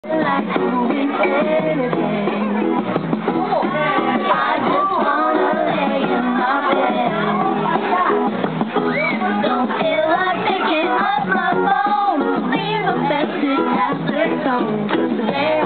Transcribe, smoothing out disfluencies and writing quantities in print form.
Like moving anything. I just wanna lay in my bed. Don't feel like picking up my phone. Leave a message after the tone.